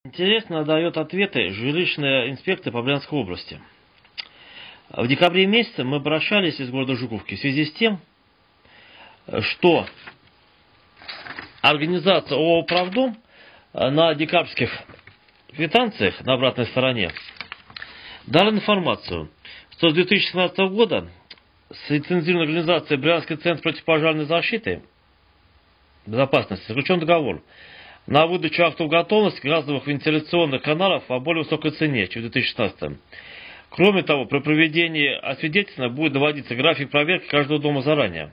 Интересно дает ответы жилищная инспекция по Брянской области. В декабре месяце мы обращались из города Жуковки в связи с тем, что организация ООО «Правдом» на декабрьских квитанциях на обратной стороне дала информацию, что с 2017 года с лицензированной организацией Брянский центр противопожарной защиты безопасности заключен договор на выдачу актов готовности газовых вентиляционных каналов по более высокой цене, чем в 2016. Кроме того, при проведении освидетельствования будет доводиться график проверки каждого дома заранее.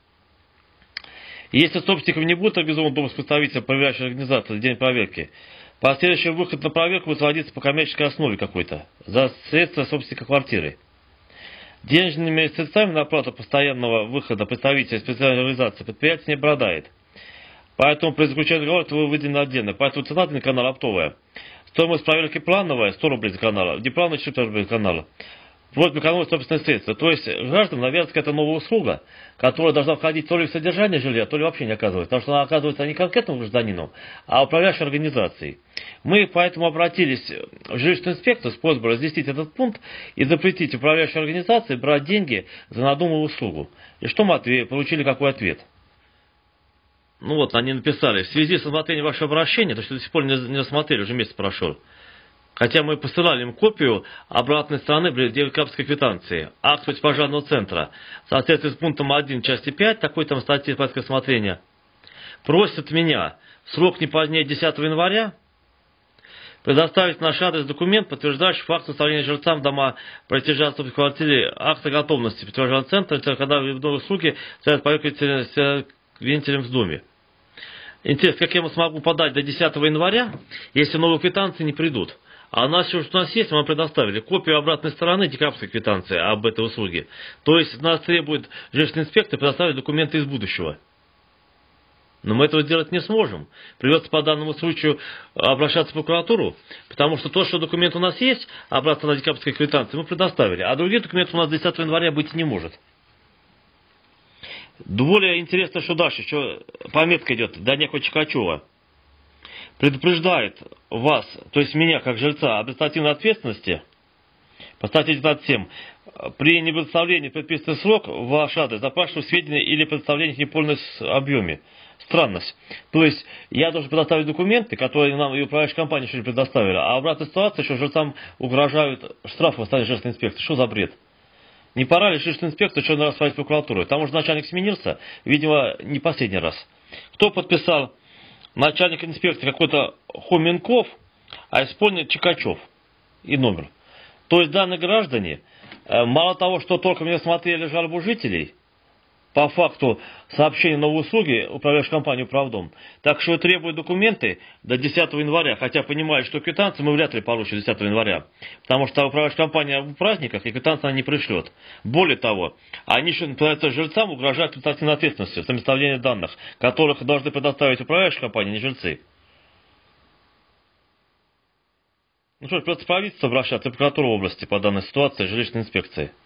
Если собственникам не будет организован допуск представителя проверяющей организации в день проверки, последующий выход на проверку будет сводиться по коммерческой основе какой-то, за средства собственника квартиры. Денежными средствами на оплату постоянного выхода представителя специальной организации предприятие не обладает. Поэтому при заключении договора это выделено отдельно. Поэтому цена на канал оптовая. Стоимость проверки плановая 100 рублей за канал, неплановая 4 рублей за канал. Вроде бы экономить собственные средства. То есть гражданам навязывается какая-то новая услуга, которая должна входить то ли в содержание жилья, то ли вообще не оказывается. Потому что она оказывается не конкретному гражданину, а управляющей организацией. Мы поэтому обратились в жилищную инспекцию с просьбой разъяснить этот пункт и запретить управляющей организации брать деньги за надуманную услугу. И что мы получили, какой ответ? Ну вот, они написали: в связи с рассмотрением вашего обращения, то что до сих пор не рассмотрели, уже месяц прошел. Хотя мы посылали им копию обратной стороны декабрьской квитанции, акт противопожарного центра, в соответствии с пунктом 1 части 5, такой там статьи порядка рассмотрения, просят меня в срок не позднее 10 января предоставить наш адрес документ, подтверждающий факт составления жильцам дома протяженства в квартире акта готовности противопожарного центра, когда в новой услуги стоят поверхность вентилем в доме. Интересно, как я смогу подать до 10 января, если новые квитанции не придут? А у нас есть, мы предоставили копию обратной стороны декабрьской квитанции об этой услуге. То есть нас требует жилищный инспектор предоставить документы из будущего. Но мы этого сделать не сможем. Придется по данному случаю обращаться в прокуратуру, потому что то, что документ у нас есть, обратно на декабрьской квитанции, мы предоставили. А других документов у нас 10 января быть не может. Более интересно, что дальше, что пометка идет до некого Чикачева. Предупреждает вас, то есть меня, как жильца, об административной ответственности по статье 97 при непредоставлении предписанный срок в ваш адрес запрашиваю сведения или предоставление в неполном объеме. Странность. То есть я должен предоставить документы, которые нам и управляющая компания еще не предоставили, а обратная ситуация, что жильцам угрожают штрафы в стадии жилищной инспекции. Что за бред? Не пора ли жилищную инспекцию что-то расправить с прокуратурой? Там уже начальник сменился, видимо, не последний раз. Кто подписал? Начальник инспекции какой-то Хоменков, а исполнил Чикачев и номер. То есть данные граждане, мало того, что только не смотрели жалобу жителей по факту сообщения новой услуги управляющей компании «Правдом», так что требуют документы до 10 января, хотя понимают, что квитанции мы вряд ли получим 10 января, потому что управляющая компания в праздниках, и квитанции она не пришлет. Более того, они еще жильцам угрожают административной ответственностью за представление данных, которых должны предоставить управляющая компания, не жильцы. Ну что ж, придется правительство обращаться в прокуратуру области по данной ситуации жилищной инспекции.